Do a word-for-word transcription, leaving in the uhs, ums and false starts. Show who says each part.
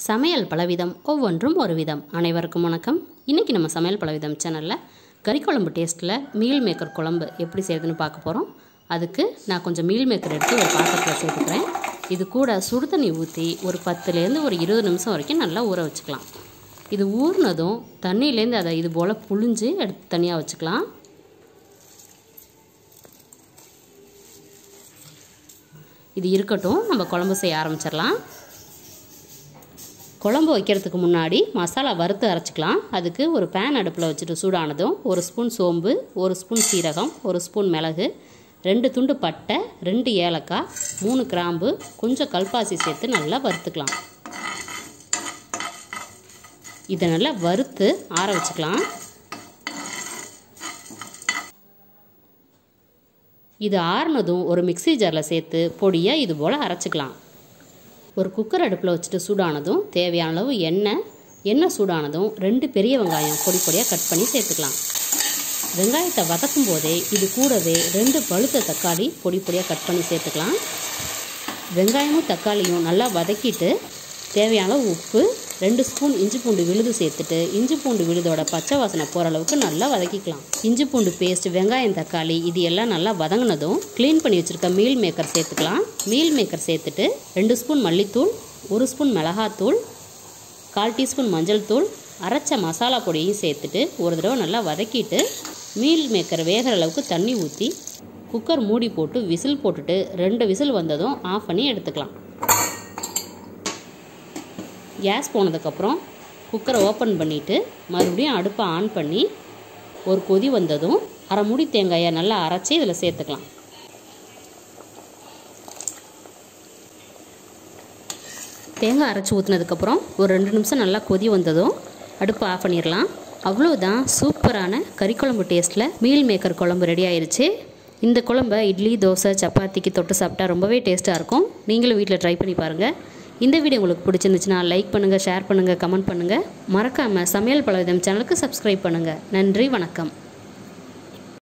Speaker 1: சமையல் பலவிதம் ஒவ்வொன்றும் ஒரு விதம். அனைவருக்கும் வணக்கம். இன்றைக்கி நம்ம சமையல் பலவிதம் சேனலில் கறிக்குழம்பு டேஸ்ட்டில் மீல் மேக்கர் குழம்பு எப்படி செய்யுதுன்னு பார்க்க போகிறோம். அதுக்கு நான் கொஞ்சம் மீல் மேக்கர் எடுத்து ஒரு பாத்திரத்தில் சேர்த்துக்கிறேன். இது கூட சுடு தண்ணி ஊற்றி ஒரு பத்துலேருந்து ஒரு இருபது நிமிஷம் வரைக்கும் நல்லா ஊற வச்சுக்கலாம். இது ஊறினதும் தண்ணியிலேருந்து அதை இது போல் புழிஞ்சு எடுத்து தனியாக வச்சுக்கலாம். இது இருக்கட்டும், நம்ம குழம்பு செய்ய ஆரம்பிச்சிடலாம். குழம்பு வைக்கிறதுக்கு முன்னாடி மசாலா வறுத்து அரைச்சிக்கலாம். அதுக்கு ஒரு பேன் அடுப்பில் வச்சுட்டு சூடானதும் ஒரு ஸ்பூன் சோம்பு, ஒரு ஸ்பூன் சீரகம், ஒரு ஸ்பூன் மிளகு, ரெண்டு துண்டு பட்டை, ரெண்டு ஏலக்காய், மூணு கிராம்பு, கொஞ்சம் கல்பாசி சேர்த்து நல்லா வறுத்துக்கலாம். இதை நல்லா வறுத்து ஆற வச்சுக்கலாம். இது ஆறுனதும் ஒரு மிக்சி ஜாரில் சேர்த்து பொடியாக இது போல் அரைச்சிக்கலாம். ஒரு குக்கர் அடுப்பில் வச்சுட்டு சூடானதும் தேவையான அளவு எண்ணெய் எண்ணெய் சூடானதும் ரெண்டு பெரிய வெங்காயம் பொடி பொடியாக கட் பண்ணி சேர்த்துக்கலாம். வெங்காயத்தை வதக்கும் போதே இது கூடவே ரெண்டு பழுத்த தக்காளி பொடி பொடியாக கட் பண்ணி சேர்த்துக்கலாம். வெங்காயமும் தக்காளியும் நல்லா வதக்கிட்டு தேவையான அளவு உப்பு, ரெண்டு ஸ்பூன் இஞ்சி பூண்டு விழுது சேர்த்துட்டு இஞ்சி பூண்டு விழுதோட பச்சை வாசனை போகிற அளவுக்கு நல்லா வதக்கிக்கலாம். இஞ்சி பூண்டு பேஸ்ட், வெங்காயம், தக்காளி இது எல்லாம் நல்லா வதங்கினதும் க்ளீன் பண்ணி வச்சுருக்க மீல் மேக்கர் சேர்த்துக்கலாம். மீல் மேக்கர் சேர்த்துட்டு ரெண்டு ஸ்பூன் மல்லித்தூள், ஒரு ஸ்பூன் மிளகாத்தூள், கால் டீஸ்பூன் மஞ்சள் தூள், அரைச்ச மசாலா பொடியையும் சேர்த்துட்டு ஒரு தடவை நல்லா வதக்கிட்டு மீல் மேக்கர் வேகிற அளவுக்கு தண்ணி ஊற்றி குக்கர் மூடி போட்டு விசில் போட்டுட்டு ரெண்டு விசில் வந்ததும் ஆஃப் பண்ணி எடுத்துக்கலாம். கேஸ் போனதுக்கப்புறம் குக்கரை ஓப்பன் பண்ணிவிட்டு மறுபடியும் அடுப்பை ஆன் பண்ணி ஒரு கொதி வந்ததும் அரை மூடி தேங்காயை நல்லா அரைச்சி இதில் சேர்த்துக்கலாம். தேங்காய் அரைச்சி ஊற்றினதுக்கப்புறம் ஒரு ரெண்டு நிமிஷம் நல்லா கொதி வந்ததும் அடுப்பை ஆஃப் பண்ணிடலாம். அவ்வளோதான், சூப்பரான கறிக்குழம்பு டேஸ்ட்டில் மீல் மேக்கர் குழம்பு ரெடி ஆயிடுச்சு. இந்த குழம்பை இட்லி, தோசை, சப்பாத்திக்கு தொட்டு சாப்பிட்டா ரொம்பவே டேஸ்ட்டாக இருக்கும். நீங்களும் வீட்டில் ட்ரை பண்ணி பாருங்கள். இந்த வீடியோ உங்களுக்கு பிடிச்சிருந்துச்சுன்னா லைக் பண்ணுங்கள், ஷேர் பண்ணுங்கள், கமெண்ட் பண்ணுங்கள். மறக்காமல் சமையல் பலவிதம் சேனலுக்கு சப்ஸ்கிரைப் பண்ணுங்கள். நன்றி, வணக்கம்.